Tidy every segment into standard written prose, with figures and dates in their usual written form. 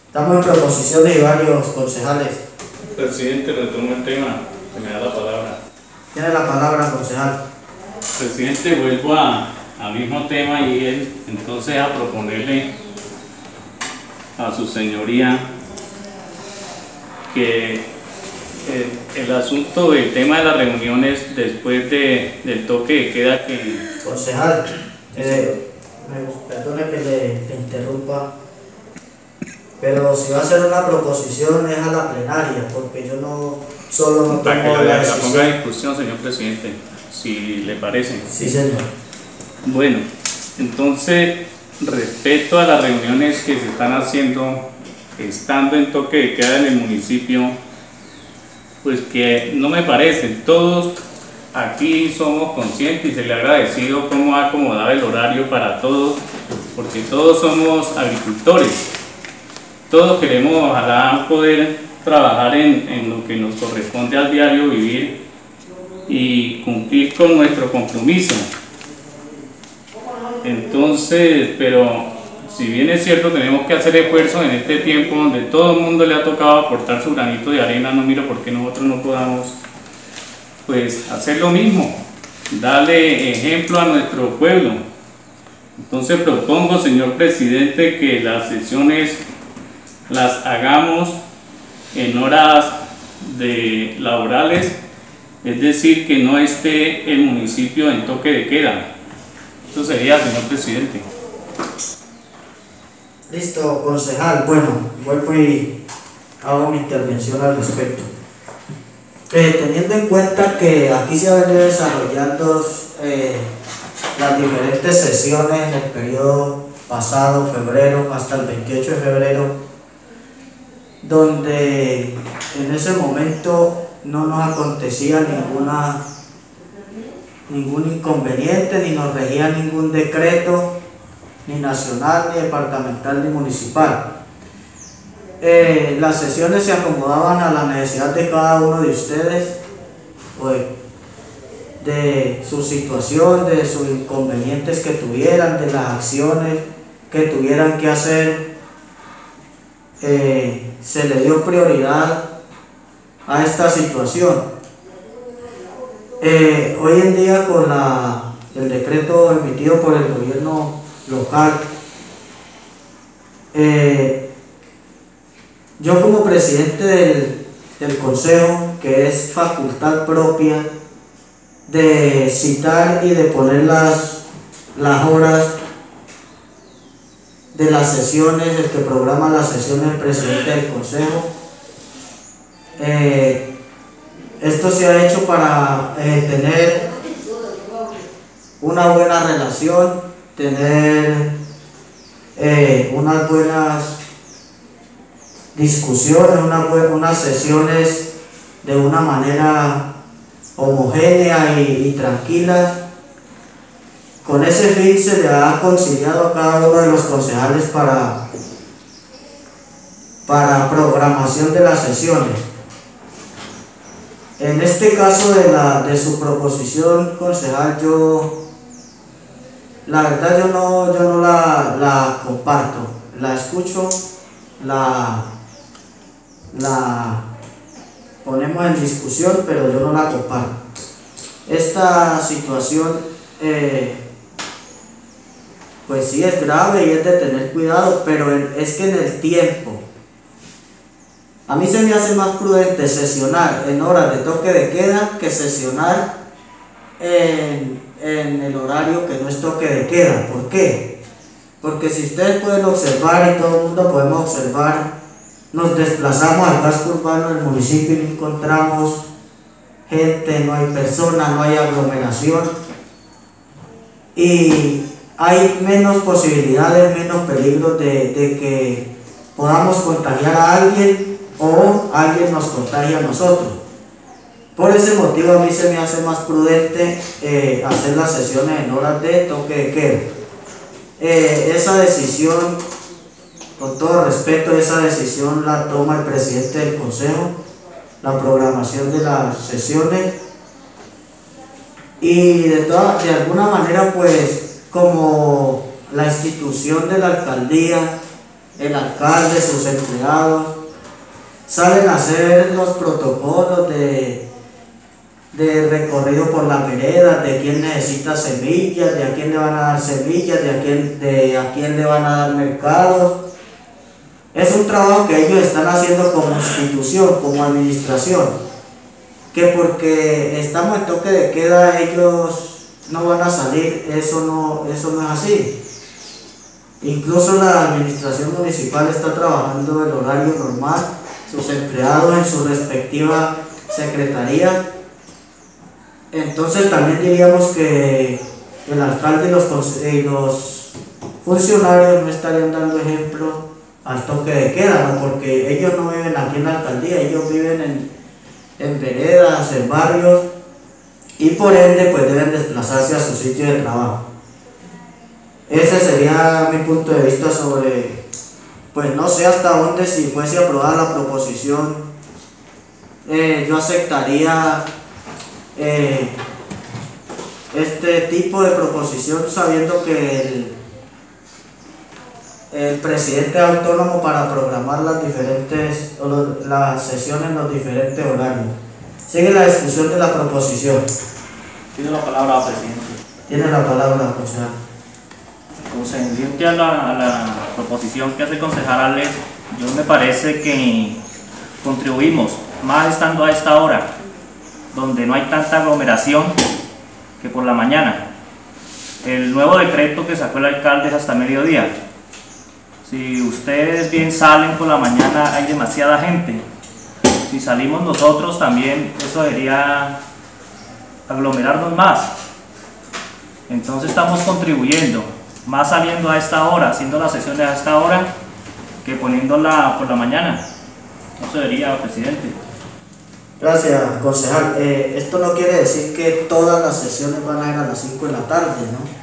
Estamos en proposiciones y varios concejales. Presidente, retomo el tema. Se me da la palabra. Tiene la palabra, concejal. Presidente, vuelvo al mismo tema y es entonces a proponerle a su señoría que el asunto del tema de las reuniones después del toque de queda que... Concejal, perdone que le interrumpa, pero si va a hacer una proposición es a la plenaria, porque yo no tomo para que la la decisión. ponga a discusión, señor presidente, si le parece. Sí, señor. Bueno, entonces, respecto a las reuniones que se están haciendo, estando en toque de queda en el municipio, pues que no me parece, todos aquí somos conscientes y se le ha agradecido cómo ha acomodado el horario para todos, porque todos somos agricultores, todos queremos ojalá poder trabajar en lo que nos corresponde al diario vivir y cumplir con nuestro compromiso. Entonces, pero si bien es cierto, tenemos que hacer esfuerzos en este tiempo donde todo el mundo le ha tocado aportar su granito de arena, no miro por qué nosotros no podamos pues hacer lo mismo, darle ejemplo a nuestro pueblo. Entonces propongo, señor presidente, que las sesiones las hagamos en horas laborales, es decir, que no esté el municipio en toque de queda. Eso sería, señor presidente. Listo, concejal. Bueno, vuelvo y hago mi intervención al respecto. Teniendo en cuenta que aquí se han venido desarrollando las diferentes sesiones en el periodo pasado, febrero, hasta el 28 de febrero, donde en ese momento no nos acontecía ningún inconveniente, ni nos regía ningún decreto, ni nacional, ni departamental, ni municipal. Las sesiones se acomodaban a la necesidad de cada uno de ustedes, pues, de su situación, de sus inconvenientes que tuvieran, de las acciones que tuvieran que hacer. Se le dio prioridad a esta situación. Hoy en día, con el decreto emitido por el gobierno local, yo como presidente del consejo, que es facultad propia de citar y de poner las horas de las sesiones, el que programa las sesiones, el presidente del consejo. Esto se ha hecho para tener una buena relación, tener unas buenas discusiones, unas sesiones de una manera homogénea y tranquilas. Con ese fin se le ha conciliado a cada uno de los concejales para programación de las sesiones. En este caso de su proposición, concejal, la verdad yo no la comparto. La escucho, la ponemos en discusión, pero yo no la comparto. Esta situación pues sí es grave y es de tener cuidado, pero es que en el tiempo, a mí se me hace más prudente sesionar en horas de toque de queda que sesionar en el horario que no es toque de queda. ¿Por qué? Porque si ustedes pueden observar, y todo el mundo podemos observar, nos desplazamos al casco urbano del municipio y no encontramos gente, no hay personas, no hay aglomeración y hay menos posibilidades, menos peligros de que podamos contagiar a alguien o alguien nos contagia a nosotros. Por ese motivo a mí se me hace más prudente hacer las sesiones en horas de toque de queda. Esa decisión, con todo respeto, esa decisión la toma el presidente del consejo, la programación de las sesiones, y de alguna manera, pues, como la institución de la alcaldía el alcalde, sus empleados, salen a hacer los protocolos de recorrido por las veredas, de quién necesita semillas, de a quién le van a dar semillas, de a quién le van a dar mercados. Es un trabajo que ellos están haciendo como institución, como administración, que porque estamos en toque de queda ellos no van a salir, eso no es así. Incluso la administración municipal está trabajando el horario normal, sus empleados en su respectiva secretaría. Entonces también diríamos que el alcalde y los funcionarios no estarían dando ejemplo al toque de queda, ¿no? Porque ellos no viven aquí en la alcaldía, ellos viven en veredas, en barrios, y por ende pues deben desplazarse a su sitio de trabajo. Ese sería mi punto de vista sobre, pues no sé hasta dónde, si fuese aprobada la proposición, yo aceptaría este tipo de proposición, sabiendo que el presidente es autónomo para programar las sesiones en los diferentes horarios. Sigue la discusión de la proposición. Tiene la palabra, presidente. Tiene la palabra, concejal. Concerniente a la proposición que hace el concejal Alex, yo me parece que contribuimos, más estando a esta hora, donde no hay tanta aglomeración, que por la mañana. El nuevo decreto que sacó el alcalde es hasta mediodía. Si ustedes bien salen por la mañana, hay demasiada gente. Si salimos nosotros también, eso sería aglomerarnos más. Entonces estamos contribuyendo, más saliendo a esta hora, haciendo las sesiones a esta hora, que poniéndola por la mañana. Eso sería, presidente. Gracias, concejal. Esto no quiere decir que todas las sesiones van a ir a las 5 de la tarde, ¿no?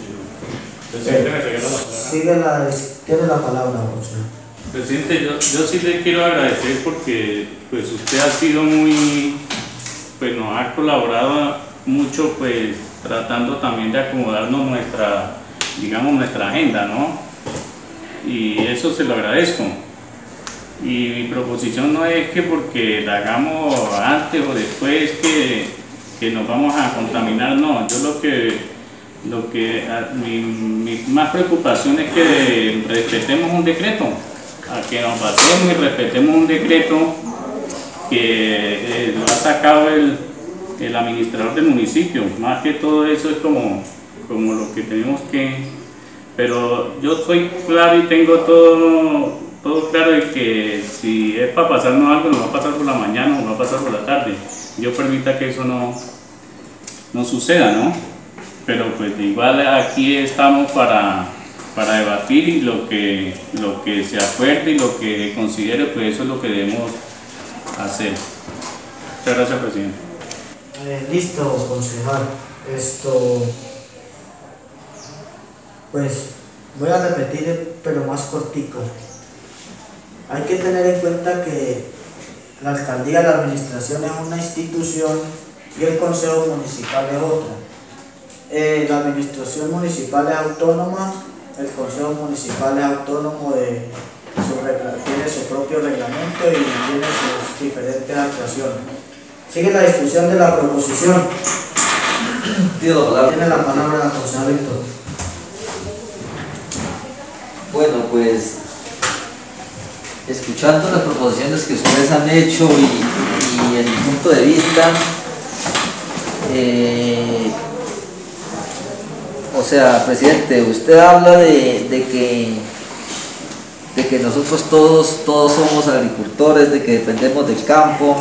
Tiene la palabra, concejal. Presidente, yo sí le quiero agradecer porque pues usted ha sido pues nos ha colaborado mucho, pues tratando también de acomodarnos nuestra agenda, ¿no? Y eso se lo agradezco. Y mi proposición no es que porque la hagamos antes o después que nos vamos a contaminar, no. Yo mi más preocupación es que respetemos un decreto, a que nos basemos y respetemos un decreto que lo ha sacado el administrador del municipio. Más que todo eso es como lo que tenemos que... Pero yo soy claro y tengo todo claro de que si es para pasarnos algo, nos va a pasar por la mañana o nos va a pasar por la tarde. Yo permita que eso no suceda, ¿no? Pero pues igual aquí estamos para debatir, y lo que se acuerde y lo que se considere, pues eso es lo que debemos hacer. Muchas gracias, presidente. Listo, concejal. Pues voy a repetir, pero más cortico. Hay que tener en cuenta que la alcaldía, la administración es una institución y el consejo municipal es otra. La administración municipal es autónoma, el consejo municipal es autónomo, tiene su propio reglamento y tiene sus diferentes actuaciones. Sigue la discusión de la proposición. Tiene la palabra la concejal Víctor. Bueno, pues escuchando las proposiciones que ustedes han hecho y en mi punto de vista, o sea, presidente, usted habla de que nosotros todos somos agricultores, de que dependemos del campo,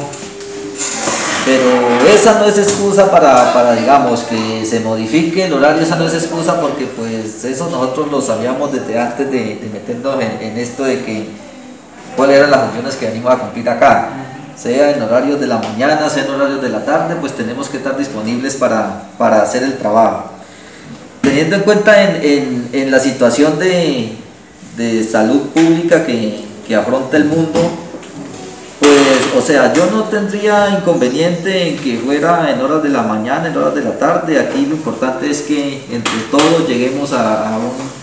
pero esa no es excusa para digamos, que se modifique el horario. Esa no es excusa, porque pues eso nosotros lo sabíamos desde antes de meternos en esto de que cuáles eran las funciones que venimos a cumplir acá, sea en horarios de la mañana, sea en horarios de la tarde, pues tenemos que estar disponibles para hacer el trabajo. Teniendo en cuenta en la situación de salud pública que afronta el mundo, pues, o sea, yo no tendría inconveniente en que fuera en horas de la mañana, en horas de la tarde. Aquí lo importante es que entre todos lleguemos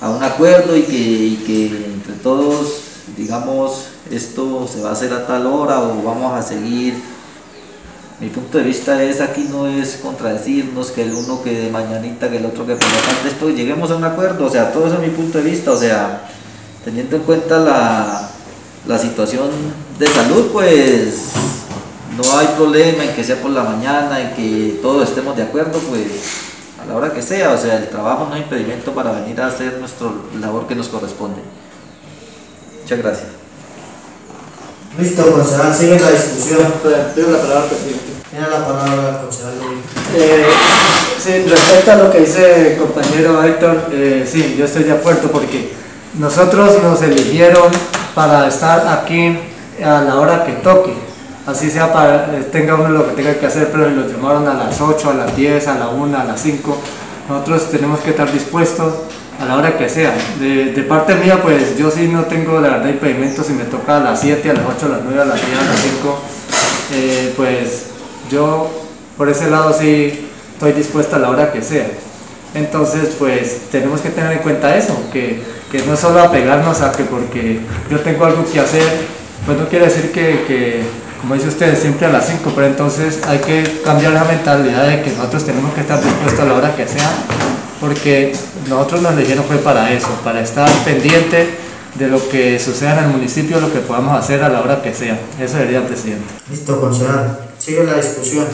a un acuerdo y que entre todos, digamos, esto se va a hacer a tal hora o vamos a seguir. Mi punto de vista es, aquí no es contradecirnos, que el uno que de mañanita, que el otro que por la tarde, esto, lleguemos a un acuerdo, o sea, todo eso es mi punto de vista, o sea, teniendo en cuenta la situación de salud, pues no hay problema en que sea por la mañana, en que todos estemos de acuerdo, pues a la hora que sea, o sea, el trabajo no es impedimento para venir a hacer nuestra labor que nos corresponde. Muchas gracias. Listo, concejal, sigue la discusión. Pido la palabra, presidente. Tiene la palabra el concejal Luis. Sí, respecto a lo que dice el compañero Héctor, sí, yo estoy de acuerdo porque nosotros nos eligieron para estar aquí a la hora que toque, así sea para tenga uno lo que tenga que hacer, pero nos llamaron a las 8, a las 10, a la 1, a las 5, nosotros tenemos que estar dispuestos a la hora que sea. De parte mía, pues yo sí no tengo la verdad impedimento si me toca a las 7, a las 8, a las 9, a las 10, a las 5, pues yo por ese lado sí estoy dispuesto a la hora que sea. Entonces pues tenemos que tener en cuenta eso, que no es solo apegarnos a que porque yo tengo algo que hacer, pues no quiere decir que como dice usted, siempre a las 5, pero entonces hay que cambiar la mentalidad de que nosotros tenemos que estar dispuestos a la hora que sea, porque nosotros nos eligieron fue para eso, para estar pendiente de lo que suceda en el municipio, lo que podamos hacer a la hora que sea. Eso sería, presidente. Listo, concejal. Sigue la discusión.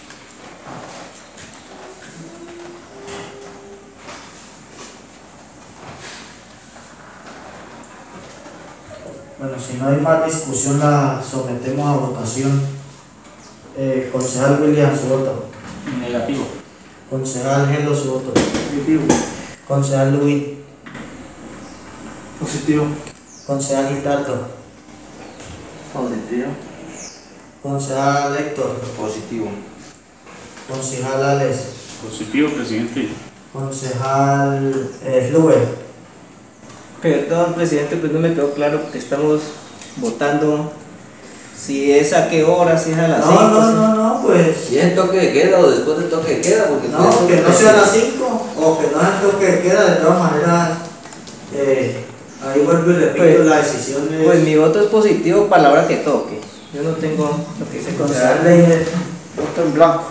Bueno, si no hay más discusión, la sometemos a votación. Concejal William, su voto. Negativo. Concejal Gelo, su voto. Positivo. Concejal Luis. Positivo. Concejal Ricardo. Positivo. Concejal Héctor. Positivo. Concejal Alex. Positivo, presidente. Concejal Luber. Perdón, presidente, pues no me quedó claro porque estamos votando si es a qué hora, si es a las 5. No, pues. Si es el toque de queda o después del toque de queda, porque No, que no sea a las 5 o que no sea el toque de queda, de todas maneras, ahí vuelvo y repito, Pues, la decisión es. Pues mi voto es positivo para la hora que toque. Yo no tengo lo que dice Concejal concejal. Leiner. Voto en blanco.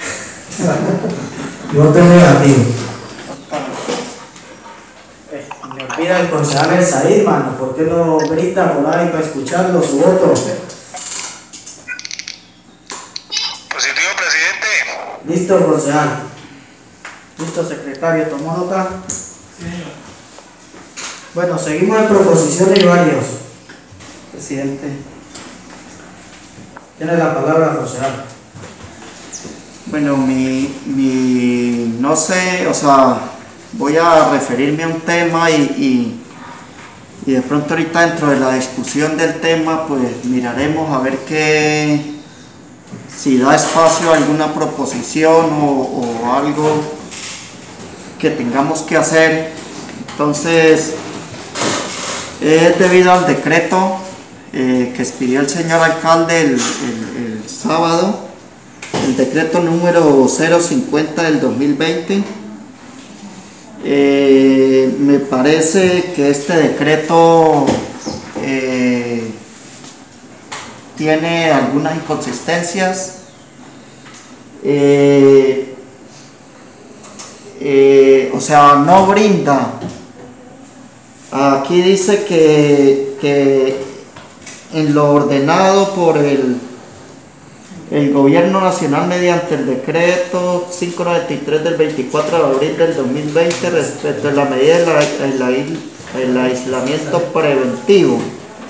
Voto negativo. Me olvida el concejal El Said, mano. ¿Por qué no grita por ahí para escucharlo su voto? Positivo, presidente. Listo, concejal. Listo, secretario, ¿tomó nota? Sí. Bueno, seguimos en proposiciones y varios. Presidente. Tiene la palabra, concejal. Bueno, no sé, o sea, voy a referirme a un tema y de pronto ahorita dentro de la discusión del tema, pues miraremos a ver si da espacio a alguna proposición o algo que tengamos que hacer. Entonces, es debido al decreto que expidió el señor alcalde el sábado, el decreto número 050 del 2020. Me parece que este decreto tiene algunas inconsistencias. O sea, no brinda. Aquí dice que en lo ordenado por el Gobierno Nacional mediante el decreto 593 del 24 de abril del 2020 respecto a la medida del aislamiento preventivo,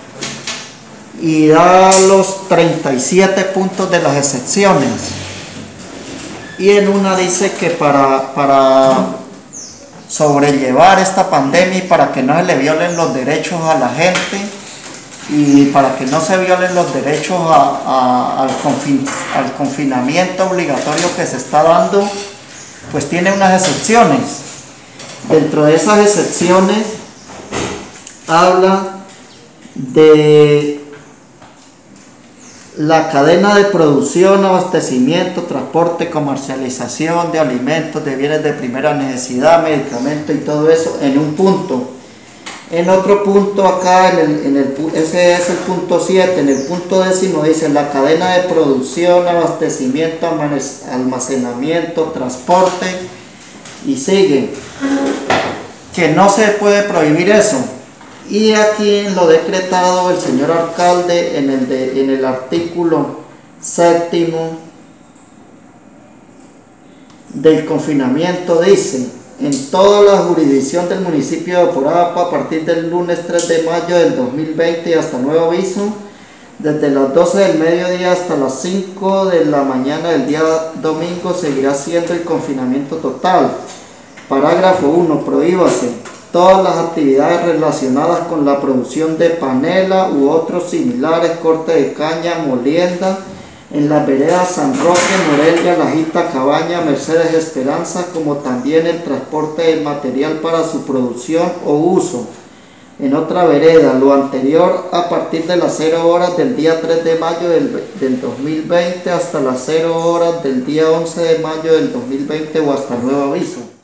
y da los 37 puntos de las excepciones, y en una dice que para sobrellevar esta pandemia y para que no se le violen los derechos a la gente y para que no se violen los derechos al confinamiento obligatorio que se está dando, pues tiene unas excepciones. Dentro de esas excepciones habla de la cadena de producción, abastecimiento, transporte, comercialización de alimentos, de bienes de primera necesidad, medicamentos y todo eso en un punto. En otro punto acá, ese es el punto 7, en el punto 10 dice la cadena de producción, abastecimiento, almacenamiento, transporte y sigue, que no se puede prohibir eso. Y aquí en lo decretado el señor alcalde en el artículo 7 del confinamiento dice: en toda la jurisdicción del municipio de Aporapa, a partir del lunes 3 de mayo del 2020 y hasta nuevo aviso, desde las 12 del mediodía hasta las 5 de la mañana del día domingo, seguirá siendo el confinamiento total. Parágrafo 1. Prohíbase todas las actividades relacionadas con la producción de panela u otros similares, corte de caña, molienda, en las veredas San Roque, Morelia, Lajita, Cabaña, Mercedes, Esperanza, como también el transporte de material para su producción o uso en otra vereda, lo anterior a partir de las 0 horas del día 3 de mayo del 2020 hasta las 0 horas del día 11 de mayo del 2020 o hasta nuevo aviso.